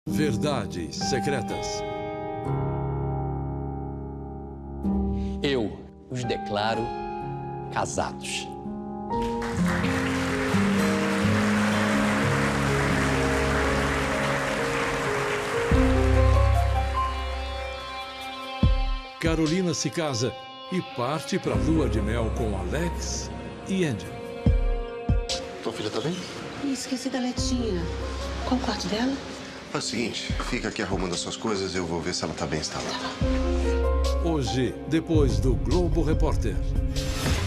Verdades secretas. Eu os declaro casados. Carolina se casa e parte para a lua de mel com Alex e Andy. Tua filha tá bem? Esqueci da Letinha. Qual o quarto dela? É o seguinte, fica aqui arrumando as suas coisas e eu vou ver se ela tá bem instalada. Hoje, depois do Globo Repórter.